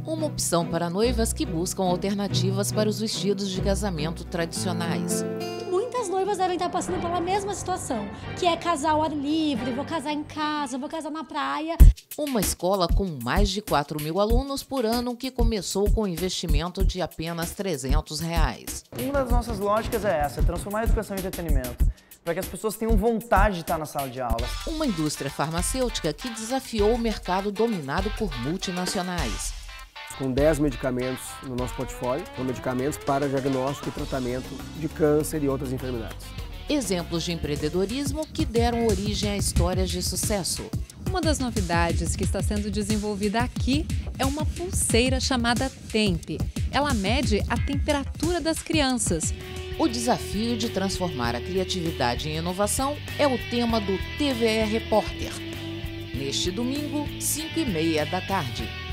Uma opção para noivas que buscam alternativas para os vestidos de casamento tradicionais. Muitas noivas devem estar passando pela mesma situação, que é casar ao ar livre, vou casar em casa, vou casar na praia. Uma escola com mais de 4.000 alunos por ano que começou com um investimento de apenas R$300. Uma das nossas lógicas é essa, transformar a educação em entretenimento, para que as pessoas tenham vontade de estar na sala de aula. Uma indústria farmacêutica que desafiou o mercado dominado por multinacionais. Com 10 medicamentos no nosso portfólio, são medicamentos para diagnóstico e tratamento de câncer e outras enfermidades. Exemplos de empreendedorismo que deram origem a histórias de sucesso. Uma das novidades que está sendo desenvolvida aqui é uma pulseira chamada Temp. Ela mede a temperatura das crianças. O desafio de transformar a criatividade em inovação é o tema do TVE Repórter. Neste domingo, 5h30 da tarde.